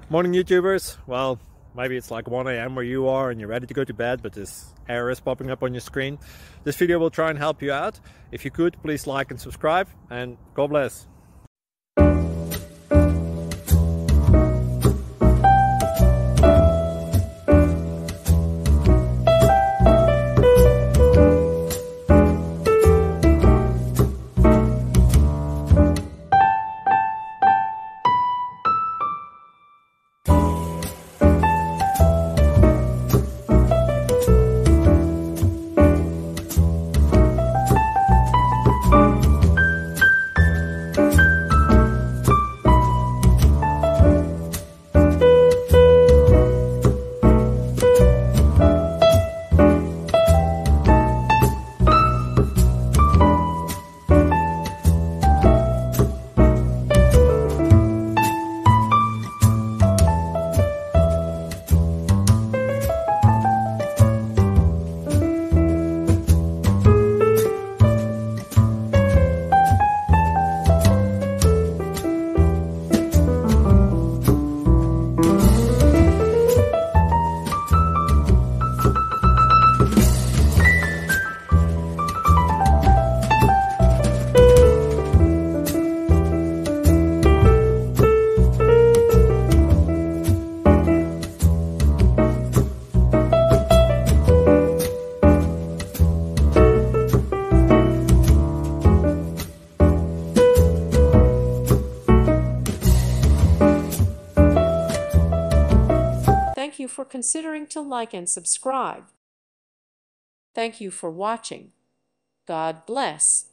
Morning YouTubers. Well, maybe it's like 1 a.m. where you are and you're ready to go to bed, but this error is popping up on your screen. This video will try and help you out. If you could, please like and subscribe, and God bless. Thank you for considering to like and subscribe. Thank you for watching. God bless.